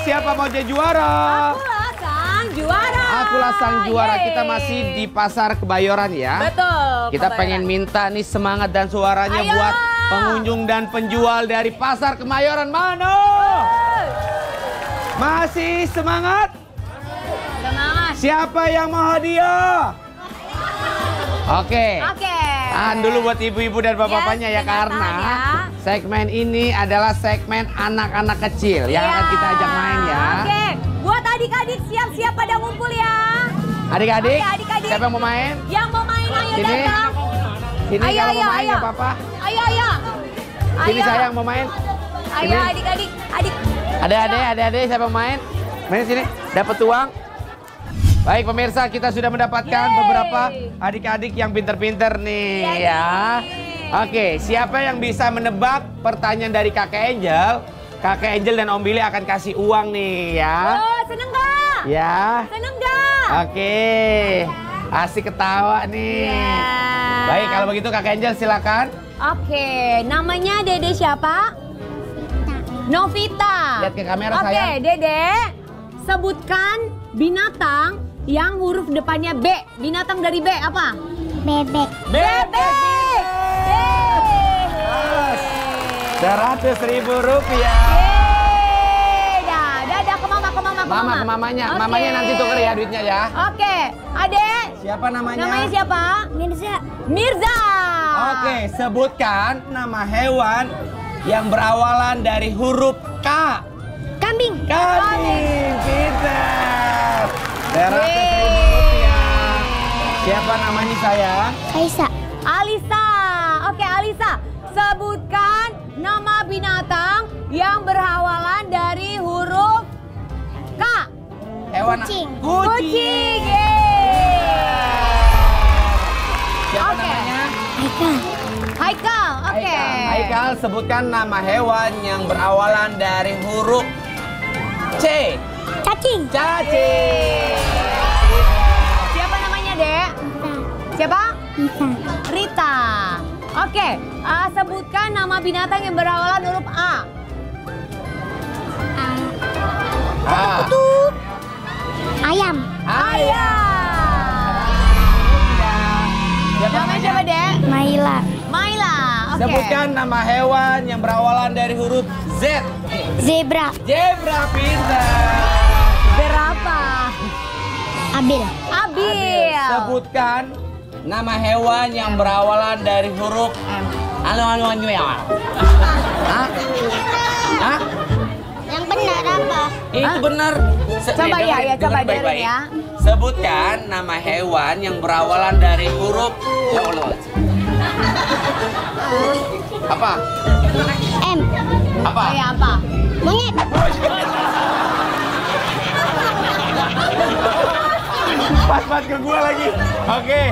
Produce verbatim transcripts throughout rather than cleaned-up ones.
siapa mau jadi juara? Akulah sang juara. Akulah sang juara. Yeay. Kita masih di Pasar Kebayoran ya. Betul. Kita Kebayoran. pengen minta nih semangat dan suaranya Ayo. buat pengunjung dan penjual dari Pasar Kemayoran. Mana? Masih semangat? Semangat. Siapa yang mau hadiah? Oke. Oke. Tahan dulu buat ibu-ibu dan bapak-bapaknya Yes, ya, karena tahan ya. segmen ini adalah segmen anak-anak kecil yang Ya. akan kita ajak main ya. Oke. Buat adik-adik siap-siap pada ngumpul ya. Adik-adik, Oke, adik-adik. siapa yang mau main? Yang mau main ayo Sini. datang. Sini Ayo, kalau ayo, mau main ayo. ya papa. Ayo ayo. Sini Ayo. sayang mau main. Ayo Sini. adik-adik. Adik. Adik-adik, adik-adik siapa yang mau main? Main sini, dapat uang. Baik pemirsa, kita sudah mendapatkan Yeay. beberapa adik-adik yang pinter-pinter nih Iya ya. nih. Oke, siapa yang bisa menebak pertanyaan dari Kakek Angel? Kakek Angel dan Om Billy akan kasih uang nih ya. Oh, seneng gak? Ya. Seneng gak? Oke. Asik ketawa nih. Iya. Baik, kalau begitu Kakek Angel silakan. Oke, namanya Dede siapa? Novita. Lihat ke kamera Oke, sayang. Dede, sebutkan binatang yang huruf depannya B. Binatang dari B apa? Bebek. Bebek. Seratus ribu rupiah. Yeay. Dah, dadah ke mama, ke mama, ke mama. Mama ke mamanya, Oke. mamanya nanti tuker ya duitnya ya. Oke, Adek. Siapa namanya? Namanya siapa? Mirza. Mirza. Oke, sebutkan nama hewan yang berawalan dari huruf K. Kambing. Kambing, pintar. Seratus ribu Yeay. rupiah. Siapa namanya sayang? Kaisa. Alisa. Oke, Alisa. Sebutkan nama binatang yang berawalan dari huruf K. Hewan Kucing. Kucing. Kucing. Yeay. Siapa Oke. namanya? Haikal. Haikal. Oke. Haikal. Haikal, sebutkan nama hewan yang berawalan dari huruf C. Cacing. Cacing. Siapa namanya, Dek? Siapa? Bisa. Rita. Oke, uh, sebutkan nama binatang yang berawalan huruf A. Ah. Ayam. Ayam. Siapa Namanya siapa, Dek? Maila. Maila. Oke. Sebutkan nama hewan yang berawalan dari huruf Z. Zebra. Zebra, pintar. Berapa? Abil. Abil. Sebutkan nama hewan yang berawalan dari huruf M. Anu anu anu ya. Hah? Hah? Yang benar apa? Itu Hah? benar. Se- Coba nih, ya, dengerin- ya, coba dengerin dengerin baik-baik. ya. Sebutkan nama hewan yang berawalan dari huruf ya Allah. Apa? M. Apa? Kayak apa? Monyet. Pas-pas ke gua lagi. Oke.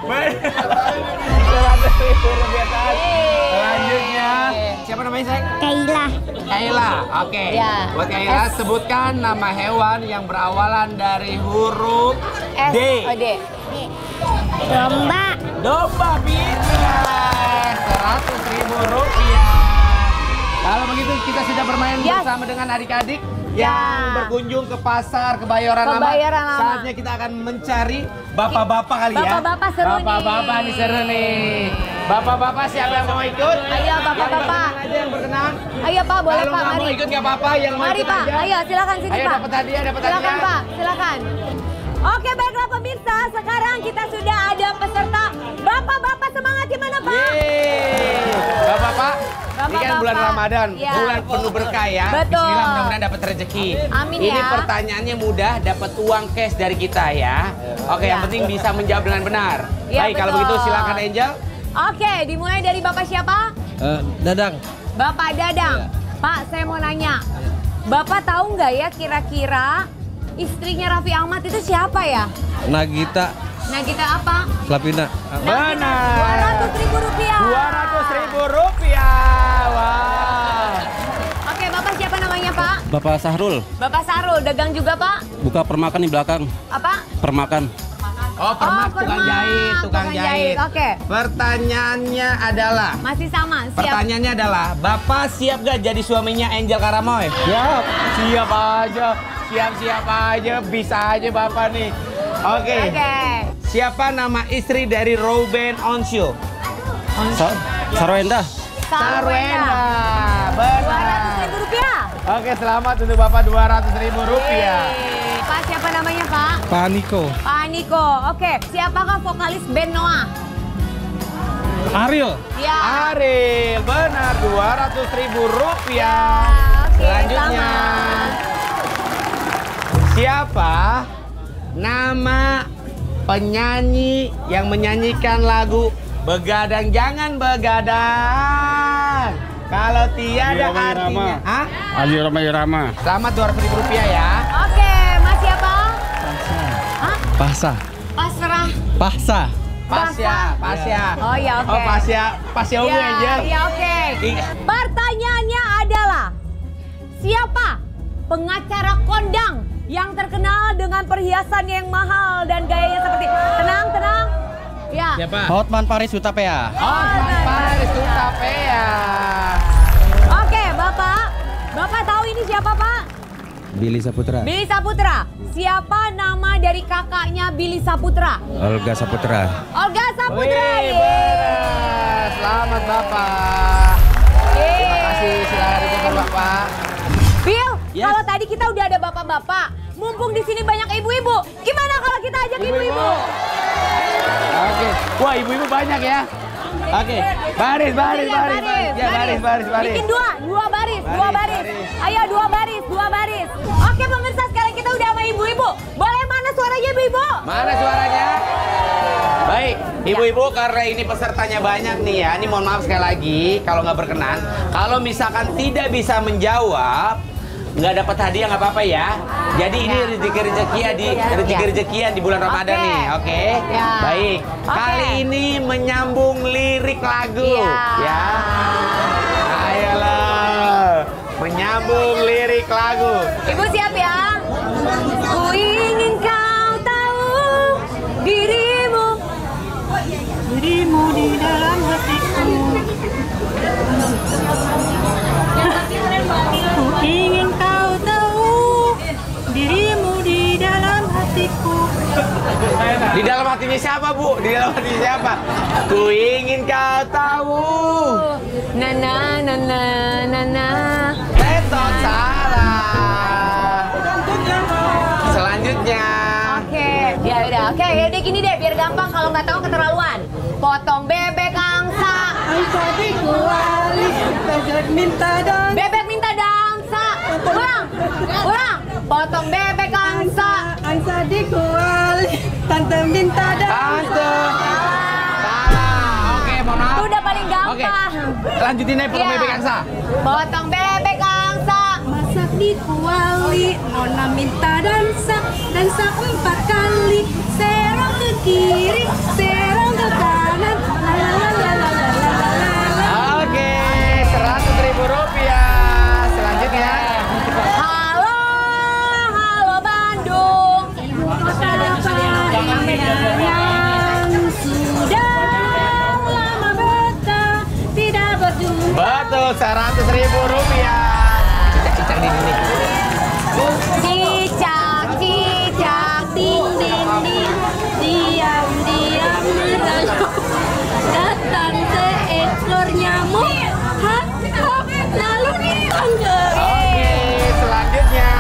Seratus ribu rupiah tas. Selanjutnya, siapa namanya sayang? Kaila. Kaila. Oke. Ya. Buat Kaila, S. sebutkan nama hewan yang berawalan dari huruf S. D. Oh, D. Domba. Domba, pintar. Seratus ribu rupiah. Kalau begitu kita sudah bermain Yes. bersama dengan adik-adik Ya. yang berkunjung ke pasar Kebayoran Lama. Kebayoran Lama. Saatnya kita akan mencari bapak-bapak kali ya. Bapak-bapak seru nih. Bapak-bapak nih seru nih. Bapak-bapak siapa yang mau ikut? Ayo, bapak-bapak. Yang berkenan aja yang berkenan. Ayo, Pak, boleh, Kalau Pak, nggak mari. mau ikut nggak apa-apa, yang mau Mari, ikut Pak. aja. Ayo, silakan sini, Ayo Pak. dapat hadiah, dapat Silakan, hadiah. Pak. Silakan. Oke, baiklah pemirsa. Sekarang kita sudah ada peserta. Bapak-bapak semangat gimana, Pak? Yeay. Bapak-bapak, ini kan bulan Bapak-bapak. Ramadan, Ya. bulan penuh berkah ya. Betul. Bismillah, mudah-mudahan dapat rezeki. Amin Ini ya. pertanyaannya mudah, dapat uang cash dari kita ya. Oke, Ya. yang penting bisa menjawab dengan benar. Ya, Baik, kalau betul. begitu silakan Angel. Oke, dimulai dari Bapak siapa? Eh, Dadang. Bapak Dadang. Pak, saya mau nanya. Bapak tahu nggak ya kira-kira istrinya Raffi Ahmad itu siapa ya? Nagita Nah, kita apa? Slavina. Benar. dua ratus ribu rupiah. dua ratus ribu rupiah. Wow. Oke, Bapak siapa namanya, Pak? Bapak Sahrul, Bapak Sarul, dagang juga, Pak? buka permakan di belakang. Apa? Permakan. Oh, permak, Oh, tukang permak, jahit, tukang, tukang jahit. jahit, oke. Pertanyaannya adalah, Masih sama, siap. pertanyaannya adalah, Bapak siap gak jadi suaminya Angel Karamoy? Siap. Siap aja, siap-siap aja, bisa aja Bapak nih. Oke. Oke. Siapa nama istri dari Ruben Onsu? Sa Sarwenda. Sarwenda. dua ratus Benar. ribu rupiah. Oke, selamat untuk Bapak dua ratus ribu rupiah. Yeay. Pak, siapa namanya, Pak? Pak Niko. Pak Niko. Oke, siapakah vokalis band Noah? Ariel. Ya. Ariel, benar dua ratus ribu rupiah. Oke, Selanjutnya, selamat. siapa nama penyanyi yang menyanyikan lagu Begadang Jangan Begadang? Kalau tiada Ali Roma artinya, Irama. Hah? Ali Roma Irama. Selamat dua ratus ribu rupiah ya. Oke, Mas siapa? Hah? Pasha. Pasrah. Pasha. Pasya, Pasya. Oh ya, oke. Oh, Pasya, Pasya ungu Ya, aja. ya oke. Iya. Pertanyaannya adalah, siapa pengacara kondang yang terkenal dengan perhiasan yang mahal dan gayanya seperti tenang, tenang. Ya. Siapa? Hotman Paris Hutapea. Oh, Paris Hutapea. Oke, Bapak. Bapak tahu ini siapa, Pak? Billy Saputra. Billy Saputra. Siapa nama dari kakaknya Billy Saputra? Olga Saputra. Olga Saputra. Wih, Yeay. benar. Selamat Bapak. Terima kasih, silakan ditutup Bapak. Bill, Yes. kalau tadi kita udah ada bapak-bapak, mumpung di sini banyak ibu-ibu, gimana kalau kita ajak ibu-ibu? Oke. Wah, ibu-ibu banyak ya. Oke. Baris, baris, Iya, baris, baris. Ya, baris, baris, baris. Bikin dua, dua baris, dua Baris, baris. baris. Ayo dua baris, dua baris. Oke pemirsa, sekarang kita udah sama ibu-ibu. Boleh mana suaranya ibu-ibu? Mana suaranya? Baik, ibu-ibu karena ini pesertanya banyak nih ya. Ini mohon maaf sekali lagi kalau nggak berkenan. Kalau misalkan tidak bisa menjawab, nggak dapat hadiah nggak apa-apa ya. Jadi ini rezeki-rezekian di rezeki-rezekian di bulan Ramadan Oke. nih, oke? Ya. Baik. Oke. Kali ini menyambung lirik lagu, Iya. ya. Ayolah, menyambung lirik lagu. Ibu siap ya? Ku ingin kau tahu dirimu, dirimu di dalam hatiku. Ku ingin kau tahu dirimu di dalam hatiku. Di dalam hatinya siapa, Bu? Di dalam hatinya siapa? Ku ingin kau tahu. Na na na na na na. Tetot salah. Selanjutnya. Oke, ya udah. Oke, ya udah gini deh, biar gampang kalau nggak tahu keterlaluan. Potong bebek angsa. Bebek minta dangsa. Ulang, ulang. Potong bebek angsa. Angsa dikuali, tante minta dah. Tante. Salah. Oke, mohon maaf. Itu udah paling Oke. gampang. Lanjutin aja potong Iya. bebek angsa. Potong bebek angsa. Masak dikuali, nona minta dansa, dansa empat kali, serong ke kiri, serong ke kanan, la la la la la la la la. Oke, seratus ribu rupiah. Selanjutnya. Halo, halo Bandung. Yang sudah lama betah tidak berjumpa. Betul, seratus ribu rupiah. Cicak-cicak di sini. Cicak, cicak, Ding ding ding, diam diam merayap, datang seekor nyamuk, hap hap lalu dianggur. Oke, selanjutnya.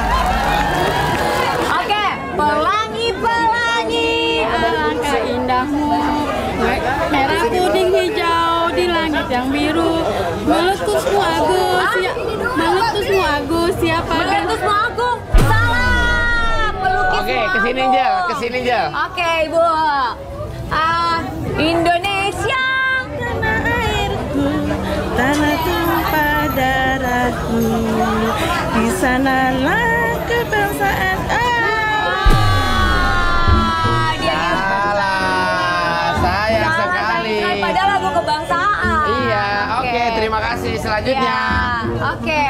Oke, pelangi, pelangi. Alangkah indahmu, merah puding hijau di langit yang biru, meletusmu agus, ya, meletusmu agus, siapa Meletusmu agung. Salah. Pelukismu Oke, kesini agung. Jel, kesini Jel. Oke, Ibu. Ah, Indonesia. tanah airku, tanah tumpah darahku, di sanalah kebangsaan. Ah. Ah, dia Salah, sayang Salah, sekali. sayang sekali. Padahal lagu kebangsaan. Iya, oke, terima kasih. Selanjutnya. Iya, oke.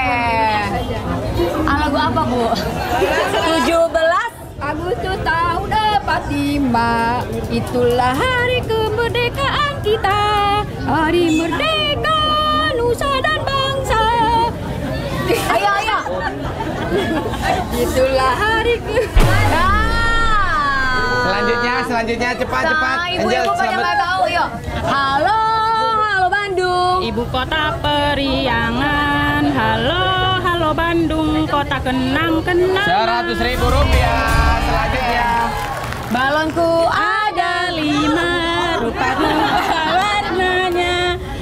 Ah, lagu apa, Bu? tujuh belas Agustus tahun empat tiba, itulah hari kemerdekaan kita. Hari merdeka, nusa dan bangsa. Ayo, ayo. Itulah hari ke... Selanjutnya, selanjutnya cepat cepat. Nah, ibu-ibu banyak nggak tahu, yuk. Halo, halo Bandung. Ibu kota periangan, halo, halo Bandung, kota kenang-kenang. Seratus ribu rupiah. Selanjutnya. Balonku ada lima, rupa-rupa warnanya.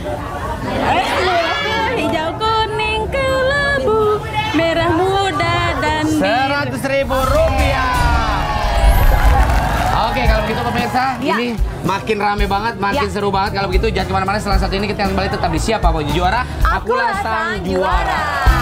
Hijau, kuning, kelabu, merah muda dan biru. Seratus ribu rupiah. Oke, kalau begitu pemirsa, Ya. ini makin rame banget, makin Ya. seru banget. Kalau begitu jangan kemana-mana. Setelah satu ini kita kembali tetap di Siapa Mau Jadi Juara. Akulah sang juara.